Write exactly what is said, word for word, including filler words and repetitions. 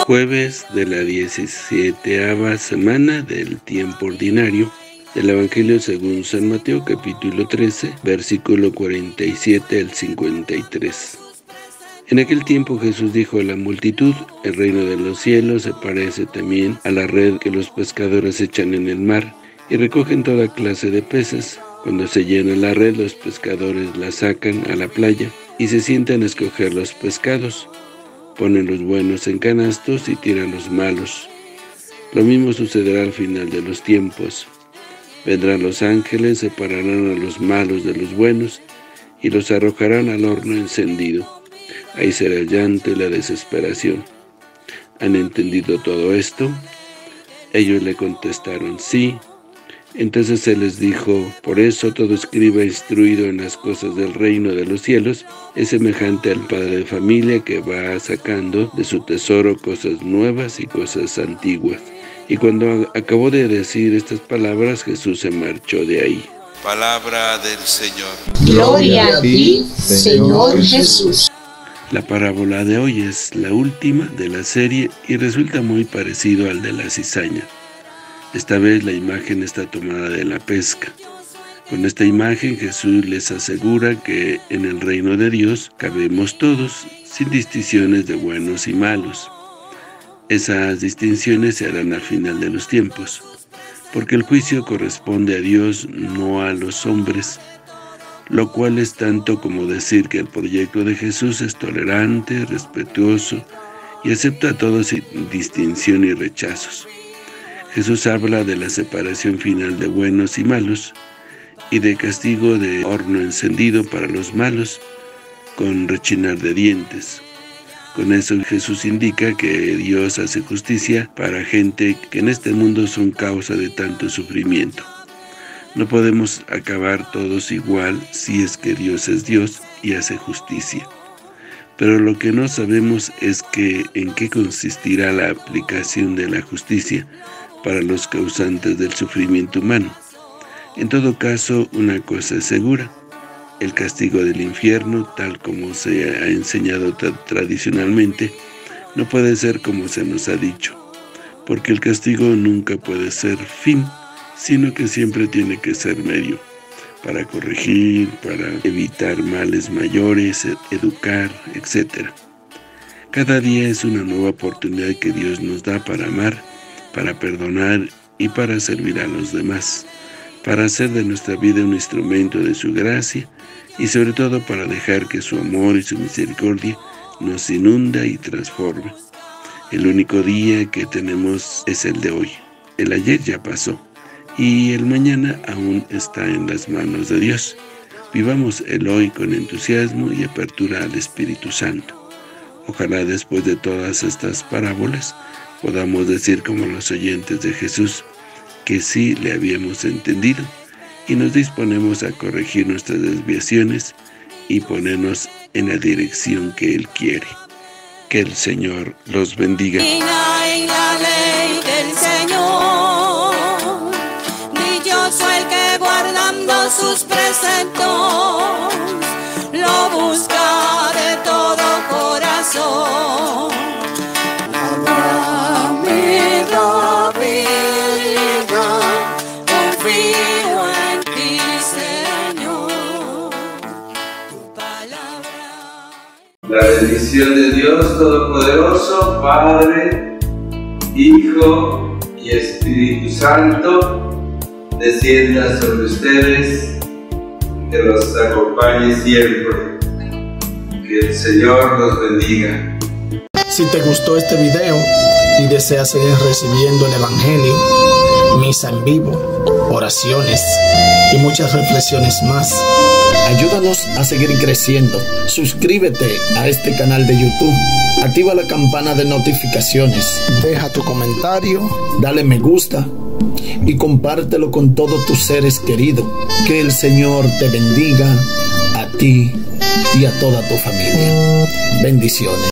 Jueves de la diecisiete semana del tiempo ordinario del Evangelio según San Mateo, capítulo trece, versículo cuarenta y siete al cincuenta y tres. En aquel tiempo Jesús dijo a la multitud: el reino de los cielos se parece también a la red que los pescadores echan en el mar y recogen toda clase de peces. Cuando se llena la red, los pescadores la sacan a la playa y se sientan a escoger los pescados. Ponen los buenos en canastos y tiran los malos. Lo mismo sucederá al final de los tiempos. Vendrán los ángeles, separarán a los malos de los buenos y los arrojarán al horno encendido. Ahí será el llanto y la desesperación. ¿Han entendido todo esto? Ellos le contestaron: sí. Entonces él les dijo: por eso todo escriba instruido en las cosas del reino de los cielos es semejante al padre de familia que va sacando de su tesoro cosas nuevas y cosas antiguas. Y cuando acabó de decir estas palabras, Jesús se marchó de ahí. Palabra del Señor. Gloria a ti, Señor Jesús. La parábola de hoy es la última de la serie y resulta muy parecido al de la cizaña. Esta vez la imagen está tomada de la pesca. Con esta imagen Jesús les asegura que en el reino de Dios cabemos todos, sin distinciones de buenos y malos. Esas distinciones se harán al final de los tiempos, porque el juicio corresponde a Dios, no a los hombres, lo cual es tanto como decir que el proyecto de Jesús es tolerante, respetuoso y acepta a todos sin distinción y rechazos. Jesús habla de la separación final de buenos y malos y de castigo de horno encendido para los malos con rechinar de dientes. Con eso Jesús indica que Dios hace justicia para gente que en este mundo son causa de tanto sufrimiento. No podemos acabar todos igual si es que Dios es Dios y hace justicia. Pero lo que no sabemos es que en qué consistirá la aplicación de la justicia para los causantes del sufrimiento humano. En todo caso, una cosa es segura: el castigo del infierno, tal como se ha enseñado tra tradicionalmente, no puede ser como se nos ha dicho, porque el castigo nunca puede ser fin, sino que siempre tiene que ser medio, para corregir, para evitar males mayores, educar, etcétera. Cada día es una nueva oportunidad que Dios nos da para amar, para perdonar y para servir a los demás, para hacer de nuestra vida un instrumento de su gracia y sobre todo para dejar que su amor y su misericordia nos inunda y transforme. El único día que tenemos es el de hoy. El ayer ya pasó y el mañana aún está en las manos de Dios. Vivamos el hoy con entusiasmo y apertura al Espíritu Santo. Ojalá después de todas estas parábolas podamos decir como los oyentes de Jesús que sí le habíamos entendido y nos disponemos a corregir nuestras desviaciones y ponernos en la dirección que Él quiere. Que el Señor los bendiga. En la ley del Señor, dichoso el que guardando sus preceptos lo busca de todo corazón. La bendición de Dios Todopoderoso, Padre, Hijo y Espíritu Santo, descienda sobre ustedes, que los acompañe siempre. Que el Señor los bendiga. Si te gustó este video y deseas seguir recibiendo el Evangelio, misa en vivo, oraciones y muchas reflexiones más, ayúdanos a seguir creciendo. Suscríbete a este canal de YouTube, activa la campana de notificaciones, deja tu comentario, dale me gusta y compártelo con todos tus seres queridos. Que el Señor te bendiga a ti y a toda tu familia. Bendiciones.